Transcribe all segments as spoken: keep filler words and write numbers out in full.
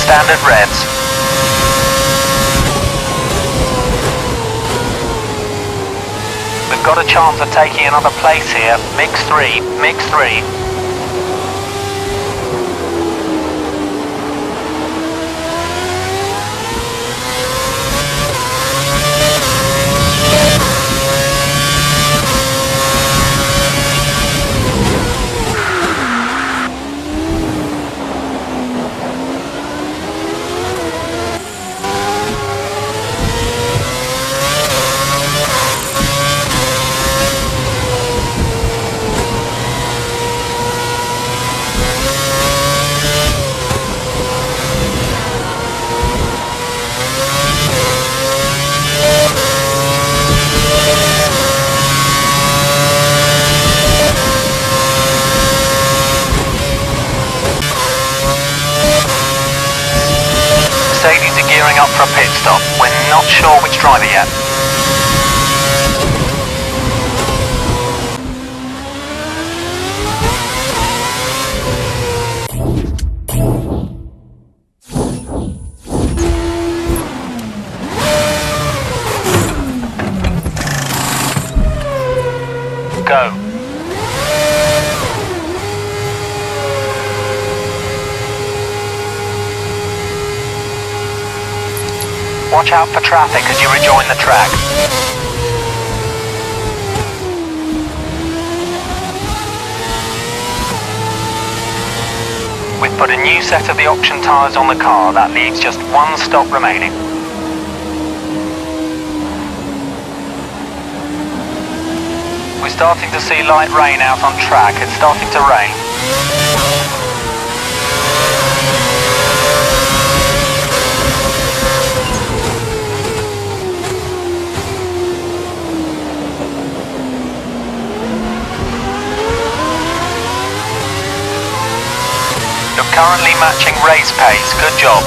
standard revs. We've got a chance of taking another place here. Mix three, mix three. Gearing up for a pit stop. We're not sure which driver yet. Go. Watch out for traffic as you rejoin the track. We've put a new set of the option tyres on the car. That leaves just one stop remaining. We're starting to see light rain out on track. It's starting to rain. Currently matching race pace. Good job.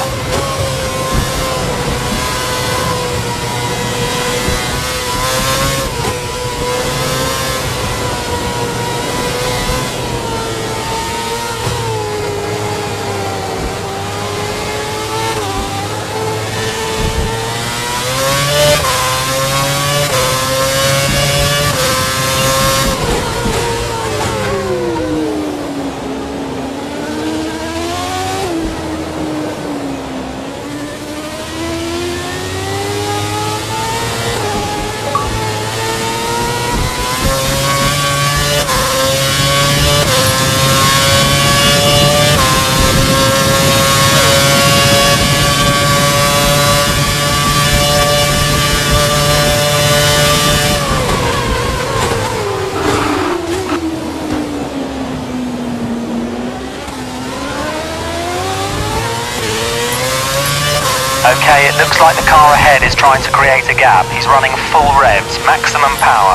Okay, it looks like the car ahead is trying to create a gap. He's running full revs, maximum power.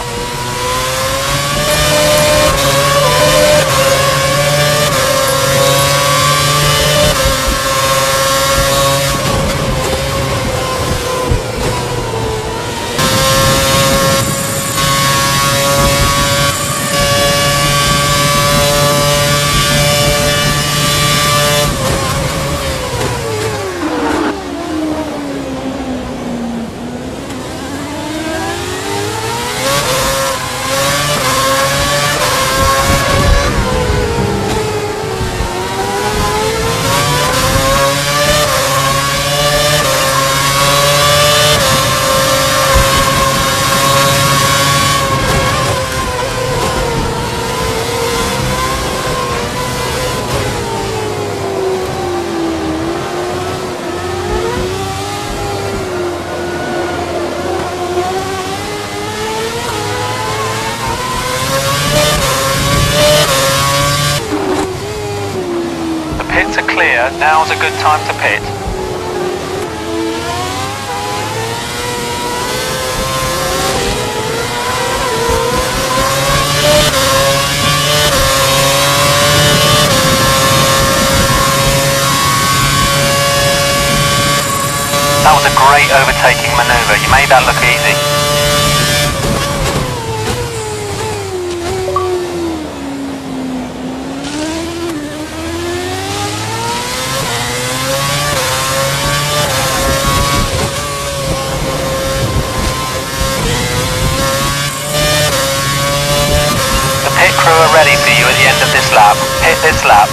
Pits are clear, now's a good time to pit. That was a great overtaking manoeuvre, you made that look easy. lap. Hit this lap.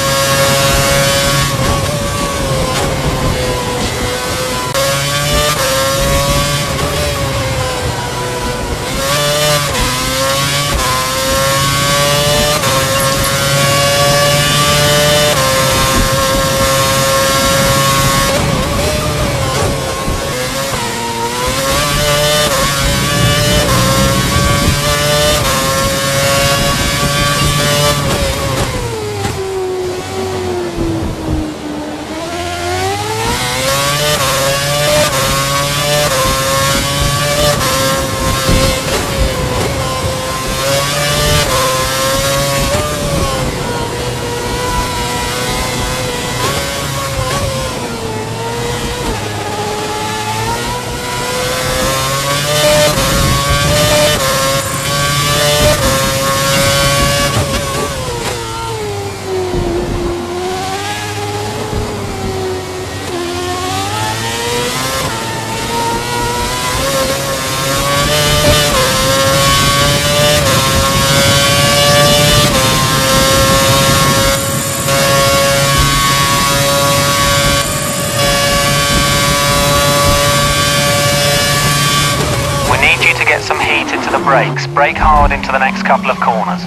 Get some heat into the brakes. Brake hard into the next couple of corners.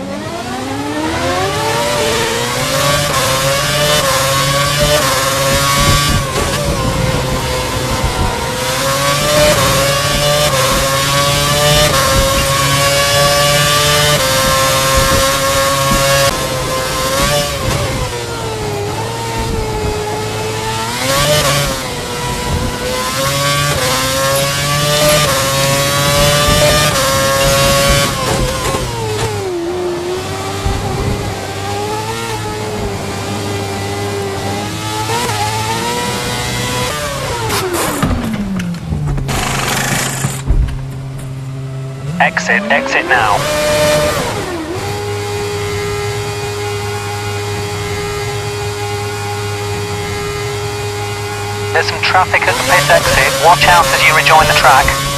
Exit, exit now. There's some traffic at the pit exit. Watch out as you rejoin the track.